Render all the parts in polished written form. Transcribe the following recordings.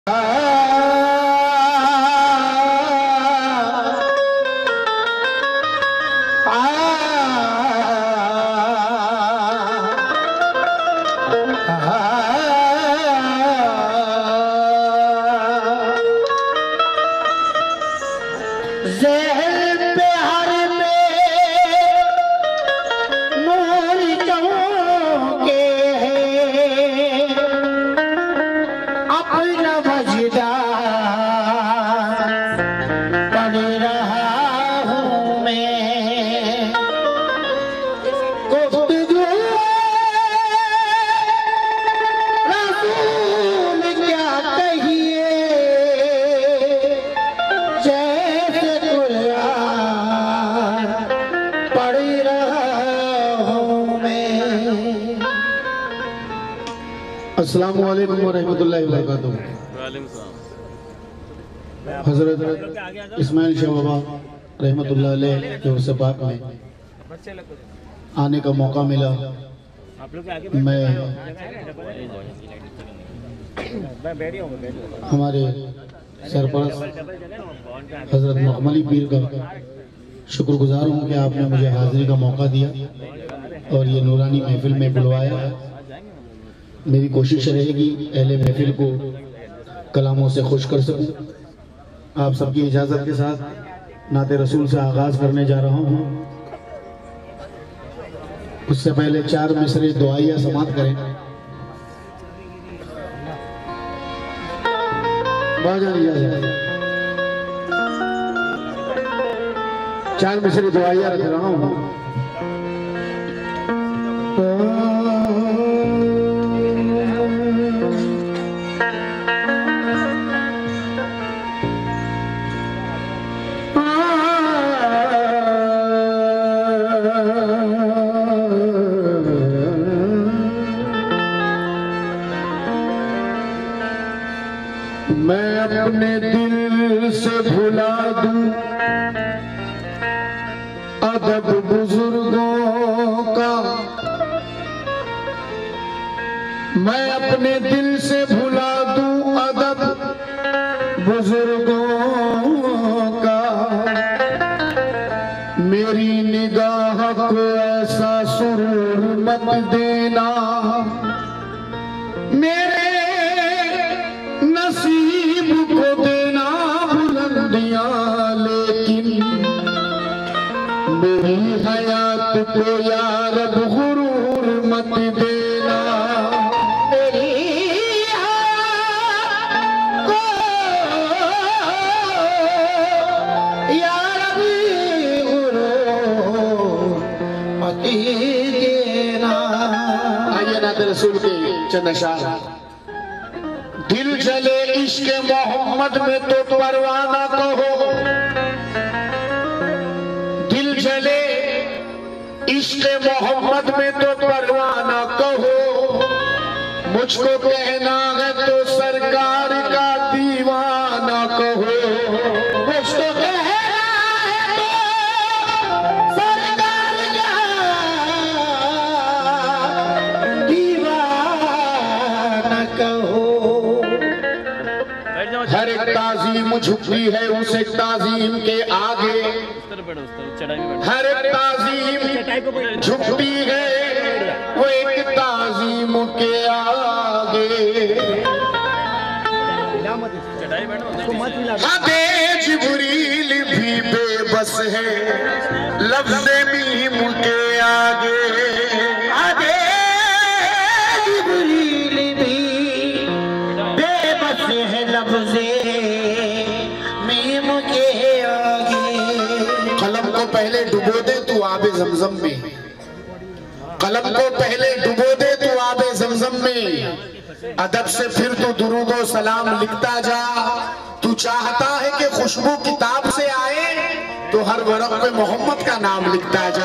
अस्सलामु अलैकुम व रहमतुल्लाहि व बरकातुहू। हज़रत इस्माइल शाह बाबा रहमतुल्लाह अलैह के उर्स पाक में आने का मौका मिला। मैं हमारे सरपरस्त हज़रत मखमली पीर का शुक्रगुजार हूँ कि आपने मुझे हाज़िरी का मौका दिया और ये नूरानी महफिल में बुलवाया। मेरी कोशिश रहेगी अहले महफिल को कलामों से खुश कर सकूं। आप सबकी इजाज़त के साथ नाते रसूल से आगाज़ करने जा रहा हूं। उससे पहले 4 मिसरे दुआइया समात करें। बाजान इजाज़त 4 मिसरे दुआइया रख रहा हूं। मैं अपने दिल से भुला दूं अदब बुजुर्गों का, मैं अपने दिल से भुला दूं अदब बुजुर्गों का। मेरी निगाह को ऐसा सुरूर मत देना, मेरे नसीब को देना बुलंदियां, लेकिन मेरी हयात को या रब गुरूर मत देना। मेरी हयात को या रब गुरूर मत देना। आइए नाते रसूल के चंद अशार। दिल जले इश्क मोहम्मद में तो परवाना कहो, दिल जले इश्क मोहम्मद में तो परवाना कहो। मुझको कहना है तो सरकार का दीवाना कहो, मुझको कहना है तो सरकार का दीवाना कहो। हर एक ताजीम झुकी है उस एक ताजीम के आगे, हर एक ताजीम झुकती है वो एक ताजीम के आगे। हदे जिब्रील भी बेबस है लफ्ज़ मीम के आगे। हदे जिब्रील भी बेबस है लफ्ज़ मीम के आगे। कलम को पहले डुबो दे तू आबे ज़मज़म में, कलम को पहले डुबो दे तू आबे ज़मज़म में। अदब से फिर तू दुरूद और सलाम लिखता जा। तू चाहता है कि खुशबू किताब से आए तो हर वरक़ पे मोहम्मद का नाम लिखता जा।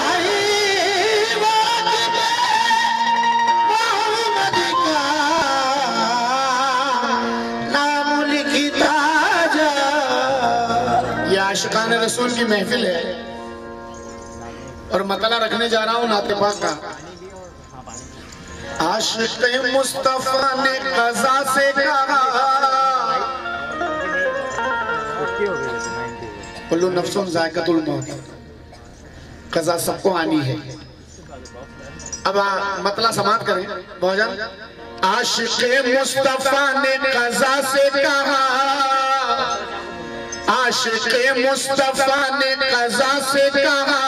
आशिकान रसूल की महफिल है और मतला रखने जा रहा हूं नाते पाक का। आशिक़ मुस्तफ़ा ने क़ज़ा से कहा, कुल्लु नफ्सुन ज़ाइक़तुल मौत, क़ज़ा सबको आनी है। अब मतलब समाप्त करें भोजन। आशिक़ मुस्तफ़ा ने क़ज़ा से कहा, आशिक़ मुस्तफ़ा ने क़ज़ा से कहा,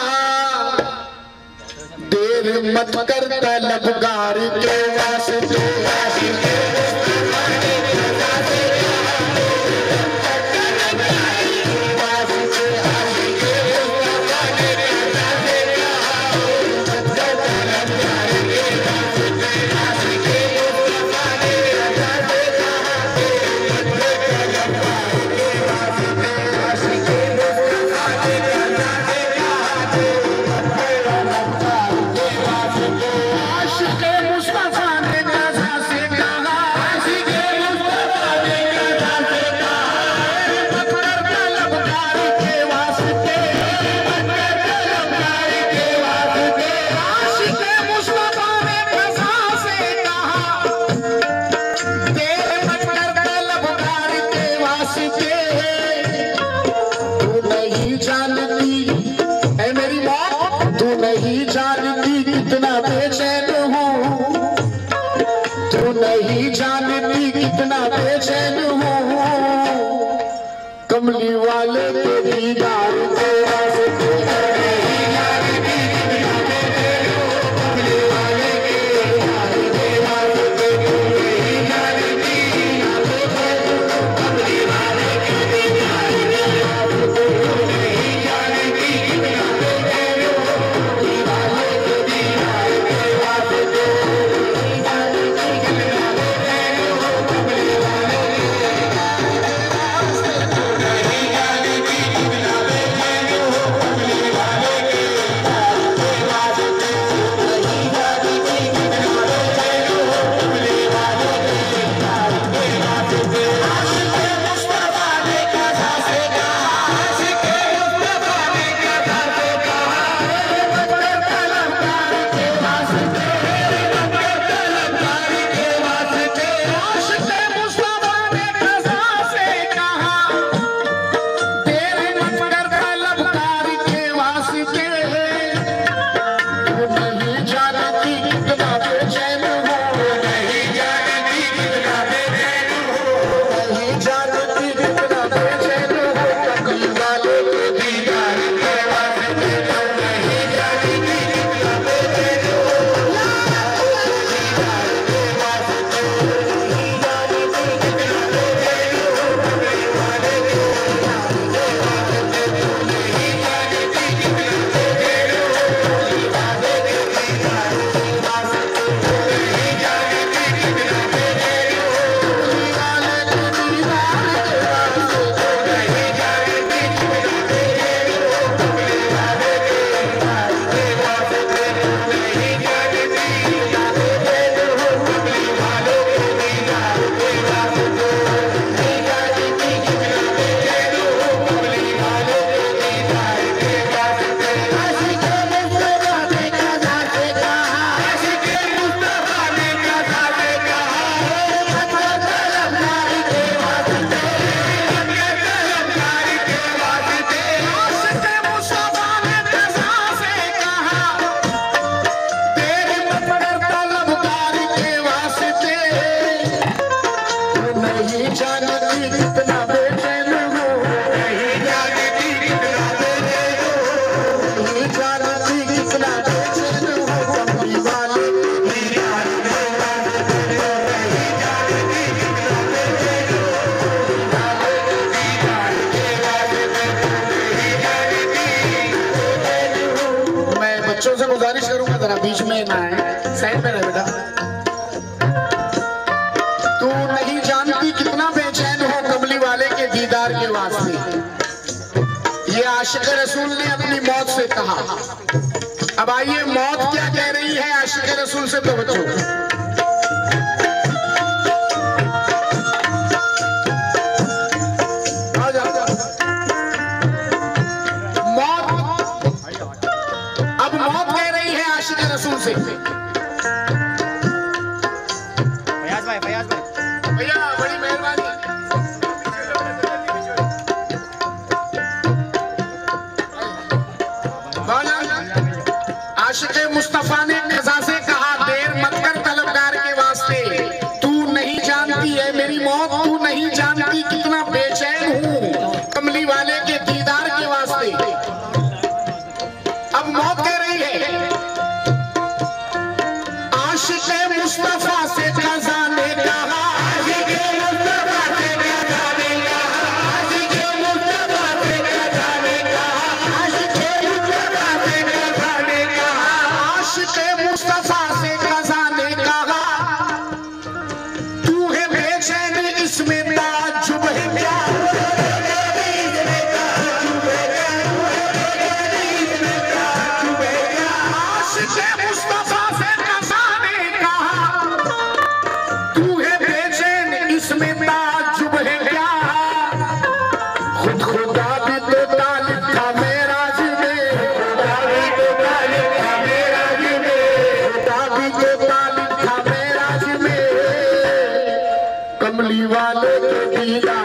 देर मत कर तलबगार के वास्ते। कमली वाले के दीदार के वास्ते, बीच में ना है, साइड में रह बेटा। तू नहीं जानती कितना बेचैन हो कमली वाले के दीदार के वास्ते। ये आशिक़ रसूल ने अपनी मौत से कहा। अब आइए मौत क्या कह रही है आशिक़ रसूल से, तो बच्चों नहीं जानती कितना बेचैन हूँ कमली वाले के दीदार के वास्ते। अब मौत कह रही है आशिक़े मुस्तफा से खजाने कहा, कमली वाले के दीदार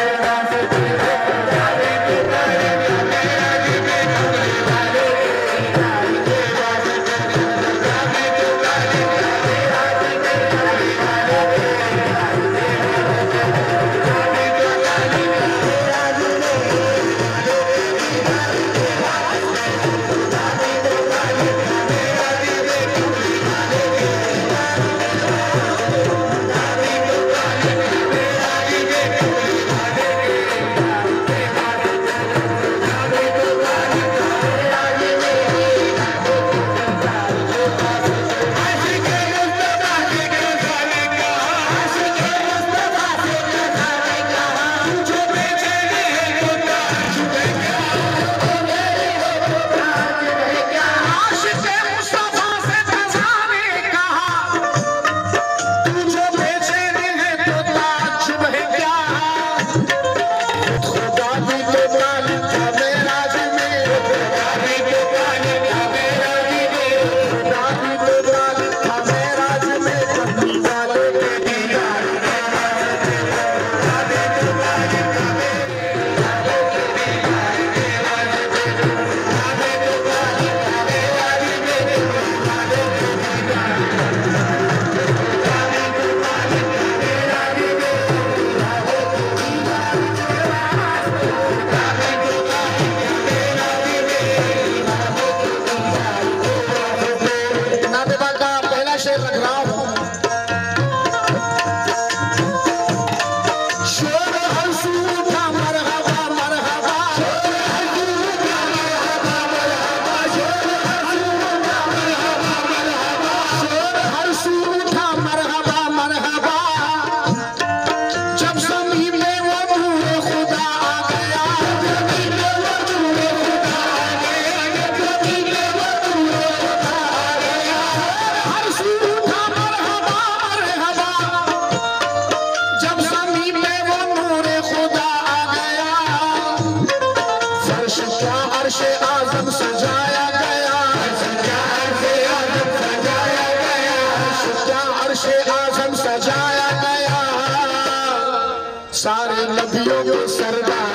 सारे नबियों के सरदार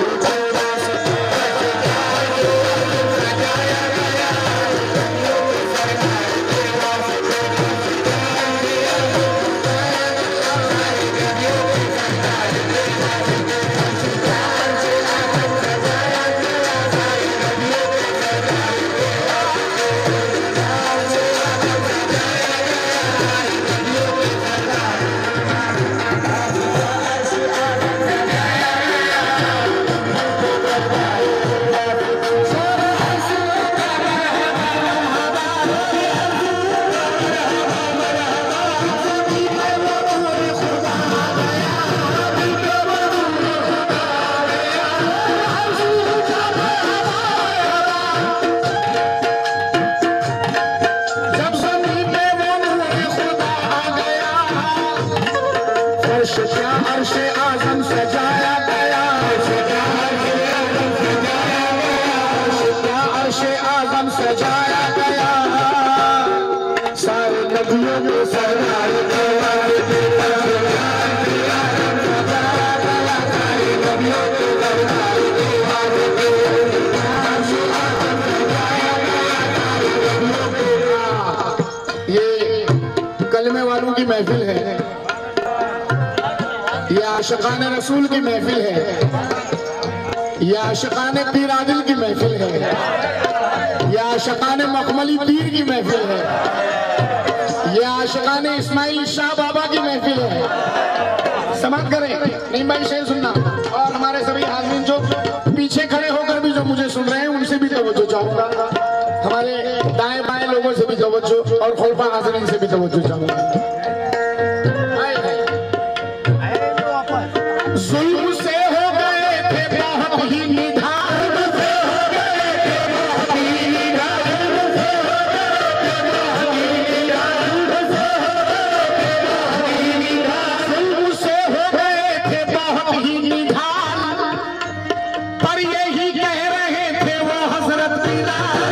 अर्शे आज़म सजाया गया, अर्शे आज़म सजाया गया, सारे नबियों के सरदार ये कलमे वालों की महफिल है। या आशिकान रसूल की महफिल है, ये आशिकान पीर आदिल की महफिल है, ये आशिकान मखमली पीर की महफिल है, ये आशिकान इस्माइल शाह बाबा की महफिल है। समाप्त करें। नहीं भाई शेर सुनना। और हमारे सभी हाज़रीन जो पीछे खड़े होकर भी जो मुझे सुन रहे हैं उनसे भी तवज्जो चाहूंगा, हमारे दाएं बाएं लोगों से भी तवज्जो और खुलफा हाज़रीन से भी तवज्जो चाहूंगा। जुल्म से हो गए थे बहुत ही निधान, जुल्म से हो गए थे बहुत ही निधान, पर यही कह रहे थे वो हजरत बिलाल।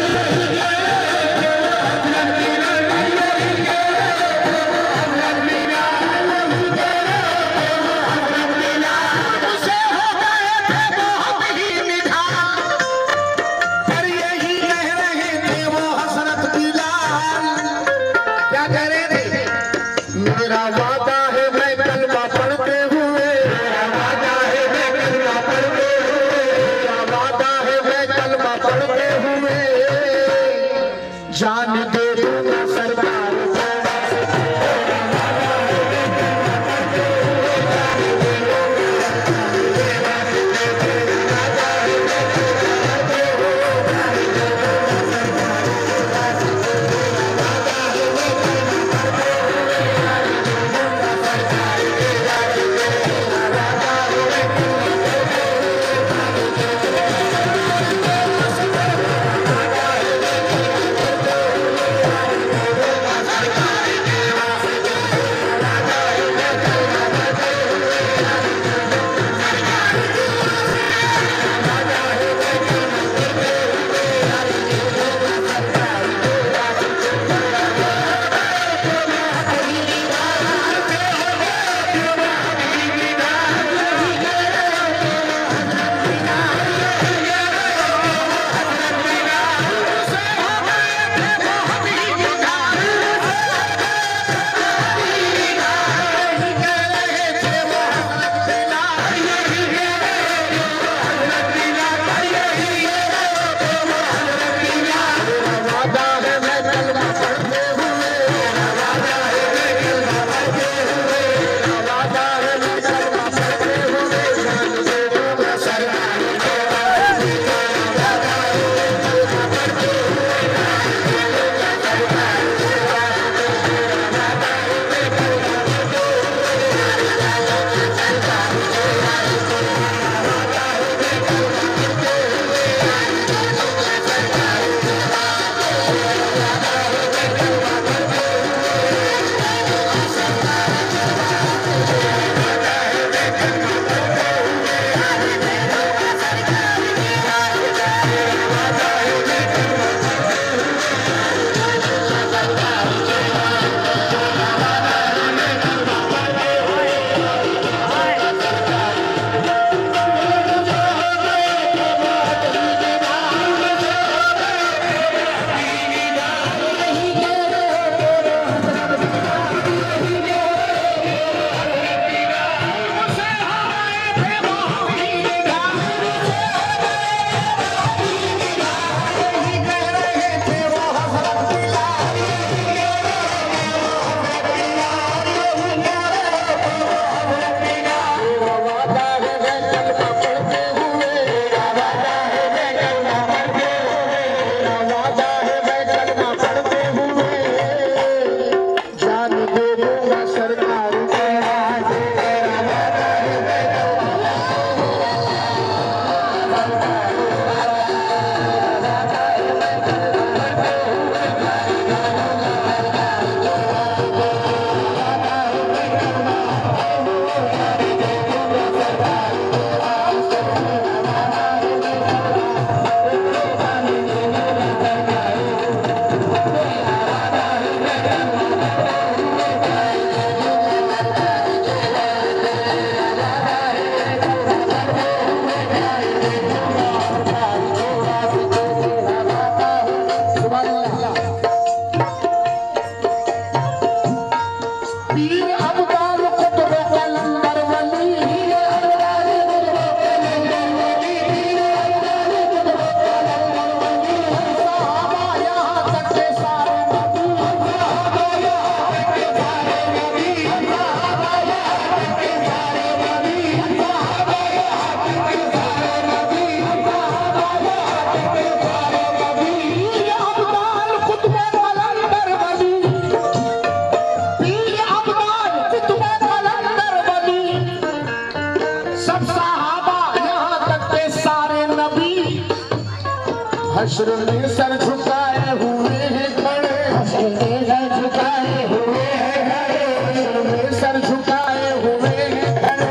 हश्र में सर झुकाए हुए हैं खड़े, हश्र में सर झुकाए हुए हैं खड़े, हश्र में सर झुकाए हुए हैं खड़े।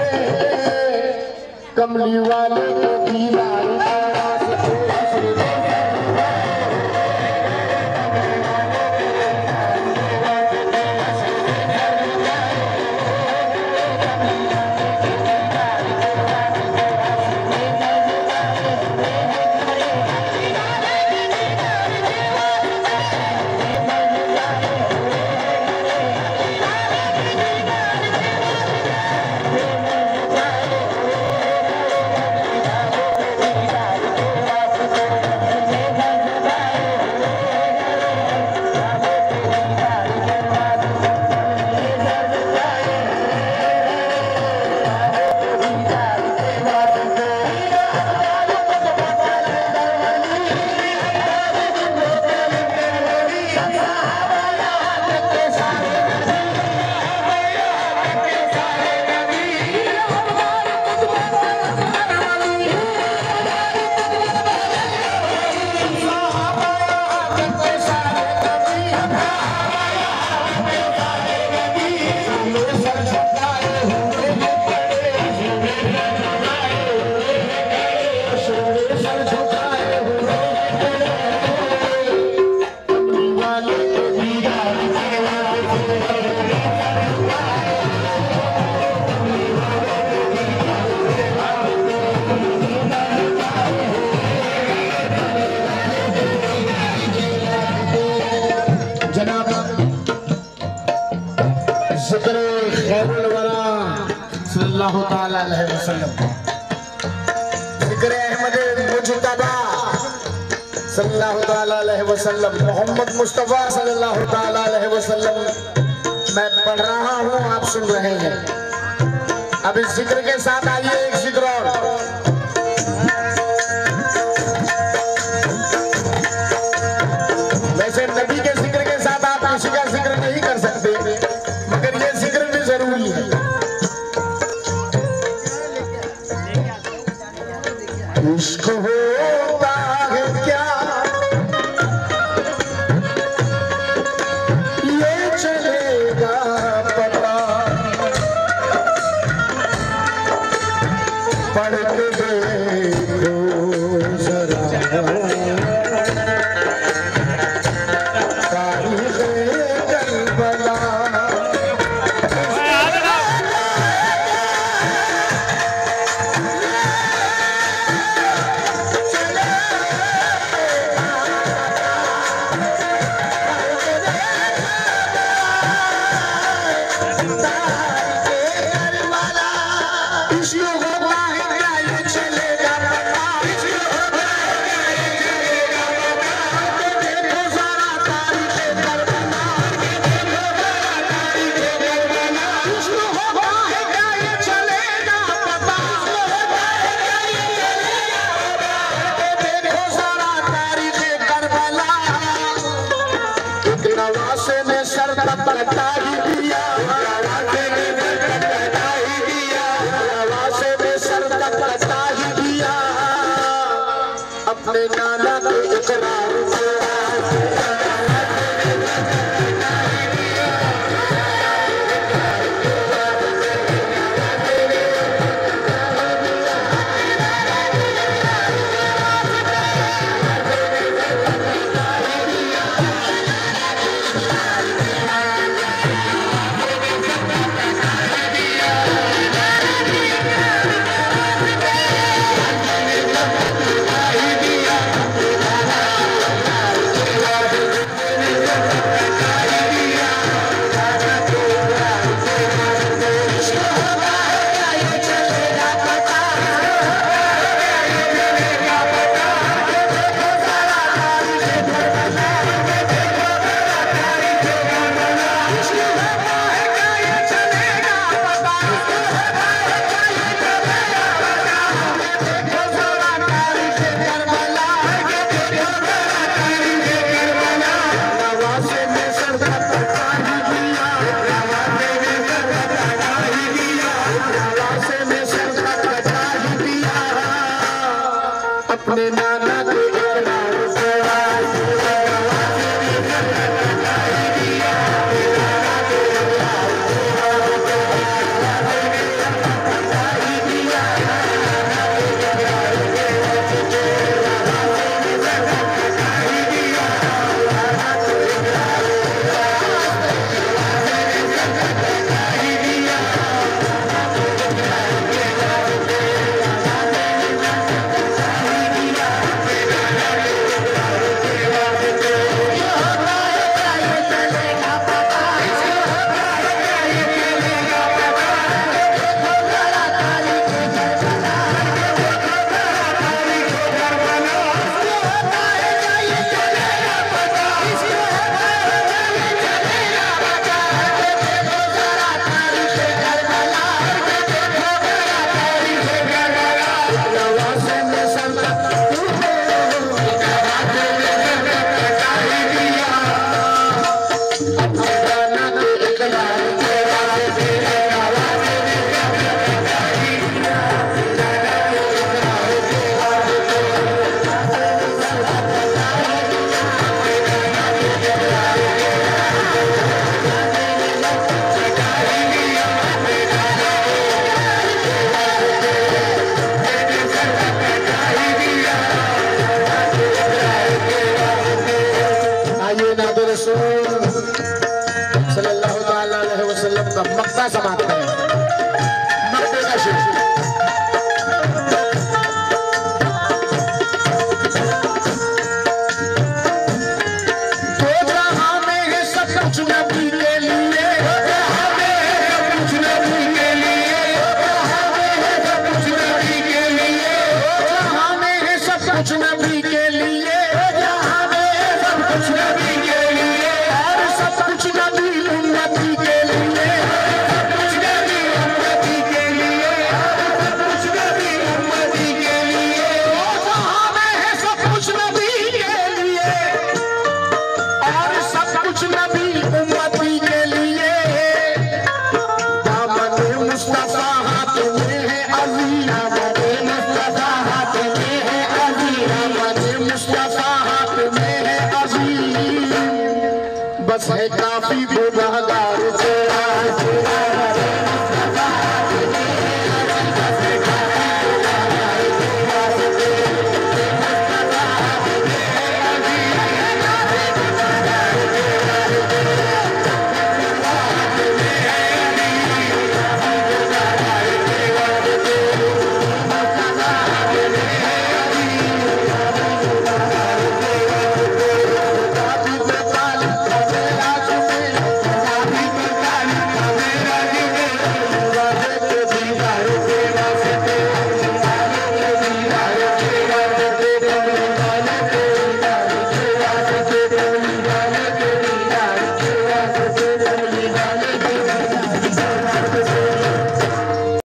कमली वाले को दीवार सल्लल्लाहु ताला अलैहि वसल्लम, ज़िक्र अहमद मुज्तबा सल्लल्लाहु ताला अलैहि वसल्लम, मोहम्मद मुस्तफा सल्लल्लाहु ताला अलैहि वसल्लम मैं पढ़ रहा हूँ, आप सुन रहे हैं। अब इस जिक्र के साथ आइए एक जिक्र और। वैसे नबी के जिक्र के साथ आप किसी का जिक्र नहीं कर सकते, मगर ये जिक्र भी जरूरी है। इश्क होता है क्या ये चलेगा पता, पढ़ के देखो जरा तारीख़े करबला। अपने नाना के इकरार अपने नाना